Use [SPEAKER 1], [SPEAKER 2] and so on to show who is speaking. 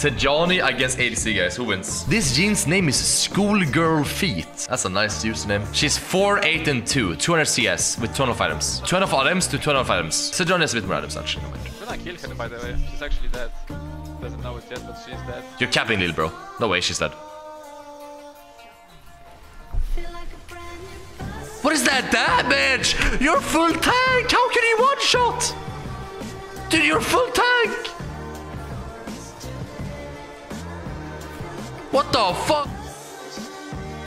[SPEAKER 1] Sejani against ADC, guys. Who wins? This Jean's name is Schoolgirl Feet. That's a nice username. She's 4, 8, and 2. 200 CS with 12 items. 12 items to 12 items. Sejani has a bit more items, actually.
[SPEAKER 2] When I kill her, by the way, she's actually dead. Doesn't know it yet, but she's dead.
[SPEAKER 1] You're capping, Lil, bro. No way, she's dead. What is that damage? You're full tank! How can you one-shot? Dude, you're full tank! What the fuck?